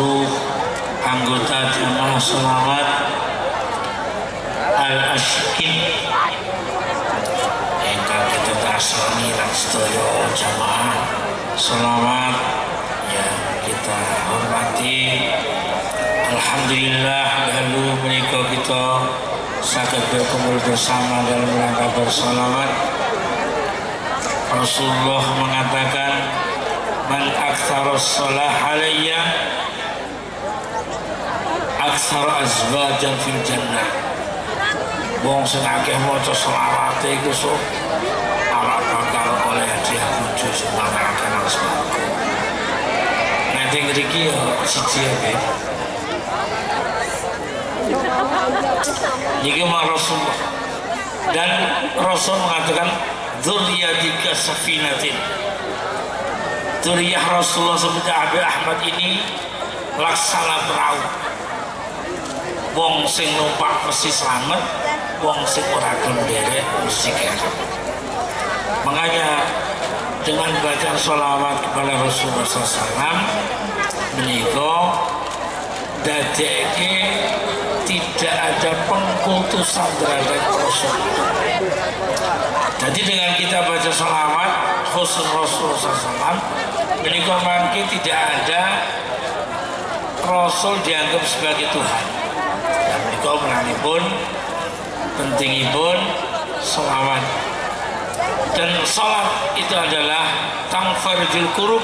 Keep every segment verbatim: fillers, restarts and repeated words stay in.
seluruh anggota jamaah sholawat Al-Asyikin ingkang kita tasani lan sedaya jamaah sholawat yang kita hormati. Alhamdulillah lalu menika kita saged berkumpul bersama dalam rangka bersolawat. Rasulullah mengatakan, man aktsara shalah alayya aktsara azwajan fil jannah. Wong sing akeh maca selawat iku sok ala bakal oleh hadiah bojo sing mangake nang swarga. Nek ing mriki yo siji ae. Niki mah Rasulullah. Dan Rasul mengatakan dzurriyyatika safinatin. Dzurriyyah Rasulullah seperti Abi Ahmad ini laksana perahu. Wong sing numpak mesti selamat, wong sing ora gelem nderek mesti kere. Makanya dengan bacaan sholawat kepada Rasulullah shallallahu alaihi wasallam menika dadeke tidak ada pengkultusan terhadap Rasulullah. Jadi dengan kita baca sholawat khusus Rasulullah shallallahu alaihi wasallam menika mangke tidak ada Rasul dianggap sebagai Tuhan. Dan menika menanipun pentingipun sholawat. Dan sholat itu adalah tangfarijul kurub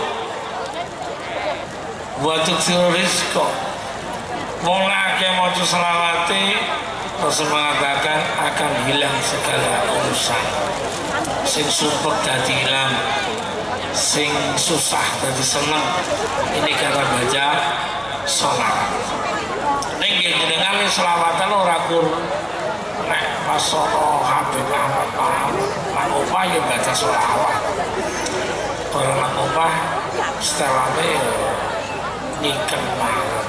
wa tuksirur rizqa. Wong akeh maca selawate Rasul mengatakan akan hilang segala urusan. Sing sumpek dadi hilang, sing susah dadi seneng. Ini kata baca sholat. Ning jenengan selawatan ora kur nek pas Habib Ahmad lan opah ya baca sholawat. Kalau lan opah setelahnya niken malam.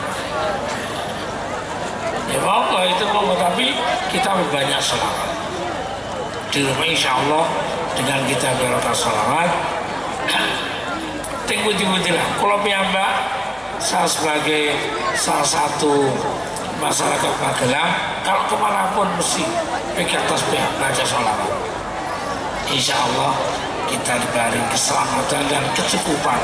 Ya mau itu mau, tapi kita banyak sholawat di rumah. Insya Allah dengan kita berapa sholawat tinggu-tinggu lah. Kalau piyambak saya sebagai salah satu masyarakat Magelang, kalau kemanapun mesti pegang tasbih baca sholawat. Insya Allah kita diberi keselamatan dan kecukupan.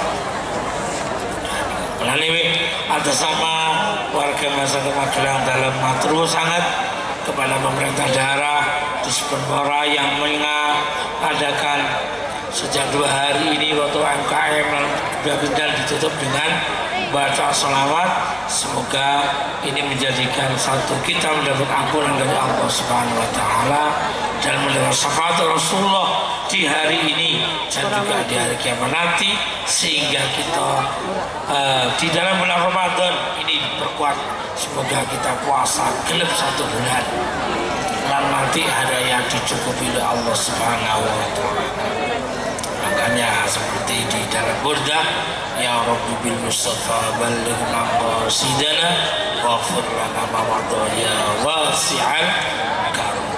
Melalui atas sama warga masyarakat Magelang dalam matur sangat kepada pemerintah daerah di Sepenbora yang mengadakan sejak dua hari ini waktu M K M dan ditutup dengan baca sholawat. Semoga ini menjadikan satu kita mendapat ampunan dari Allah Subhanahu Wa Taala dan mendapat syafaat Rasulullah di hari ini dan juga di hari kiamat nanti, sehingga kita uh, di dalam bulan Ramadan ini diperkuat. Semoga kita puasa gelap satu bulan dan nanti ada yang dicukupi oleh Allah Subhanahu Wa Taala. Makanya seperti di dalam burdah, ya Rabbi bil Mustafa balligh maqasidana waghfir lana ma wadaya wasi'al karam.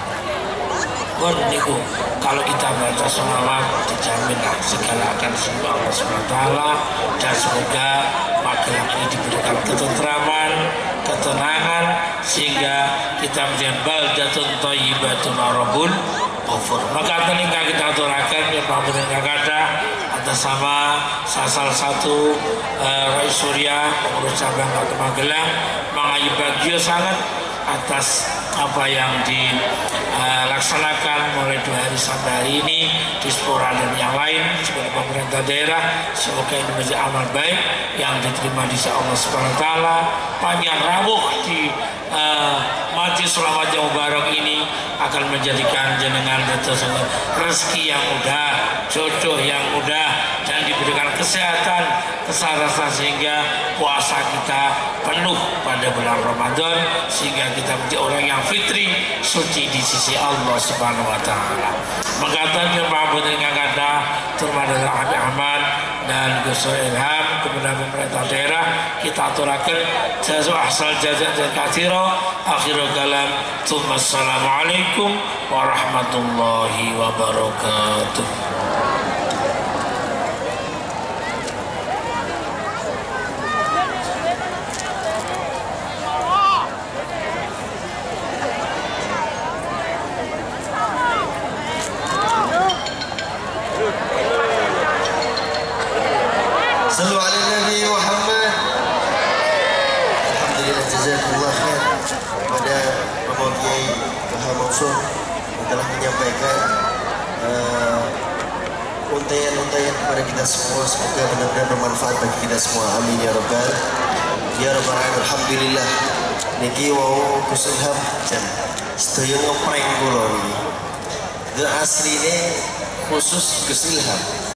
Pun niku kalau kita baca sholawat dijaminlah segala akan sembuh Allah subhanahu wa taala, dan semoga Magelang ini diberikan ketentraman, ketenangan, sehingga kita menjadi baldatun thayyibatun rabbul ghafur. Maka tenika kita aturaken ya pamunten kata atas sama salah satu uh, Rais Surya pengurus cabang Kota Magelang mengayu bahagia sangat atas apa yang dilaksanakan uh, mulai dua hari sampai hari ini di Spora dan yang lain sebagai pemerintah daerah. Semoga ini menjadi amal baik yang diterima di sisi Allah Subhanahu Wa Taala. Panjang rawuh di uh, Majlis Sholawat yang Mubarak ini akan menjadikan jenengan rezeki yang mudah, jodoh yang mudah, dan diberikan kesehatan, kesarasan, sehingga puasa kita penuh pada bulan Ramadan, sehingga kita menjadi orang yang fitri, suci di sisi Allah Subhanahu Wa Taala. Mengatakan Pak dengan kata terhadap Habib Ahmad dan Gus Ilham kepada pemerintah daerah, kita aturakan jazaa ahsal jazaa dan katsira. Akhirul kalam, assalamualaikum warahmatullahi wabarakatuh. jazakumullah khair kepada Bapak Kiai Baha Mansur yang telah menyampaikan uh, untayan-untayan kepada kita semua. Semoga benar-benar bermanfaat bagi kita semua. Amin ya rabbal ya rabbal alamin. Alhamdulillah niki wau Gus Ilham jan sedaya ngeprank kula niki. Itu asline khusus Gus Ilham.